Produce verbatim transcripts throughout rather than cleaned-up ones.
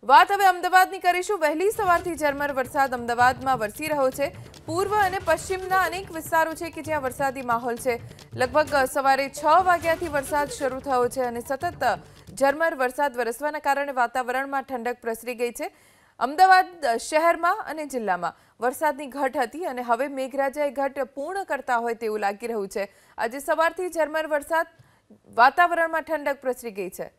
વાત હવે અમદાવાદની કરીશું। વહેલી સવારથી ઝરમર વરસાદ અમદાવાદમાં વરસી રહ્યો છે। પૂર્વ અને પશ્ચિમના અનેક વિસ્તારો છે કે જ્યાં વરસાદી માહોલ છે। લગભગ સવારે છ વાગ્યાથી વરસાદ શરૂ થયો છે અને સતત ઝરમર વરસાદ વરસવાના કારણે વાતાવરણમાં ઠંડક પ્રસરી ગઈ છે। અમદાવાદ શહેરમાં અને જિલ્લામાં વરસાદની ઘટ હતી અને હવે મેઘરાજાએ ઘટ પૂર્ણ કરતા હોય તેવું લાગી રહ્યું છે। આજે સવારથી ઝરમર વરસાદ વાતાવરણમાં ઠંડક પ્રસરી ગઈ છે।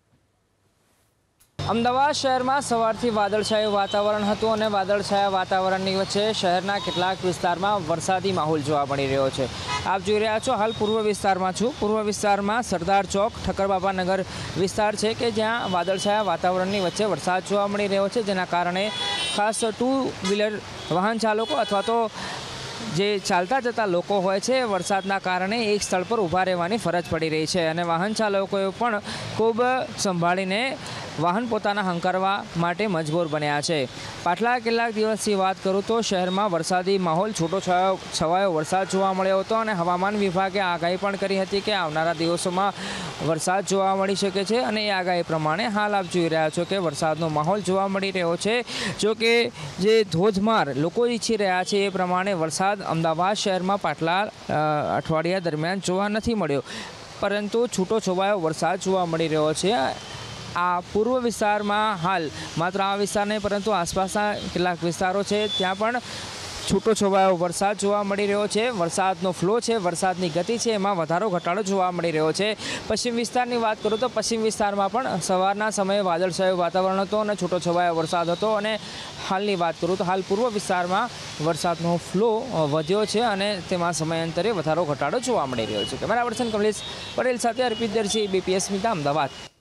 અમદાવાદ શહેરમાં સવારથી વાદળછાયું વાતાવરણ હતું અને વાદળછાયા વાતાવરણની વચ્ચે શહેરના કેટલાક વિસ્તારમાં વરસાદી માહોલ જોવા મળી રહ્યો છે। આપ જોઈ રહ્યા છો, હાલ પૂર્વ વિસ્તારમાં છું। પૂર્વ વિસ્તારમાં સરદાર ચોક ઠક્કરબાપા નગર વિસ્તાર છે કે જ્યાં વાદળછાયા વાતાવરણની વચ્ચે વરસાદ જોવા મળી રહ્યો છે, જેના કારણે ખાસ ટુ વ્હીલર વાહન ચાલકો અથવા તો જે ચાલતા જતા લોકો હોય છે, વરસાદના કારણે એક સ્થળ પર ઊભા રહેવાની ફરજ પડી રહી છે અને વાહન ચાલકોએ પણ ખૂબ સંભાળીને વાહન પોતાના હંકારવા માટે મજબૂર બન્યા છે। પાછલા કેટલાક દિવસથી વાત કરું તો શહેરમાં વરસાદી માહોલ છૂટો છવાયો છવાયો વરસાદ જોવા મળ્યો હતો અને હવામાન વિભાગે આગાહી પણ કરી હતી કે આવનારા દિવસોમાં વરસાદ જોવા મળી શકે છે અને એ આગાહી પ્રમાણે હાલ આપ જોઈ રહ્યા છો કે વરસાદનો માહોલ જોવા મળી રહ્યો છે। જો કે જે ધોધમાર લોકો ઈચ્છી રહ્યા છે એ પ્રમાણે વરસાદ અમદાવાદ શહેરમાં પાછલા અઠવાડિયા દરમિયાન જોવા નથી મળ્યો, પરંતુ છૂટો છવાયો વરસાદ જોવા મળી રહ્યો છે। આ પૂર્વ વિસ્તારમાં હાલ માત્ર આ વિસ્તાર નહીં પરંતુ આસપાસના કેટલાક વિસ્તારો છે ત્યાં પણ છૂટો છવાયો વરસાદ જોવા મળી રહ્યો છે। વરસાદનો ફ્લો છે, વરસાદની ગતિ છે, એમાં વધારો ઘટાડો જોવા મળી રહ્યો છે। પશ્ચિમ વિસ્તારની વાત કરું તો પશ્ચિમ વિસ્તારમાં પણ સવારના સમયે વાદળછાયું વાતાવરણ હતું અને છૂટો છવાયો વરસાદ હતો અને હાલની વાત કરું તો હાલ પૂર્વ વિસ્તારમાં વરસાદનો ફ્લો વધ્યો છે અને તેમાં સમયાંતરે વધારો ઘટાડો જોવા મળી રહ્યો છે। કેમેરા પર્સન કમલેશ પટેલ સાથે અર્પિત દરજી, બીપીએસ મિતા, અમદાવાદ।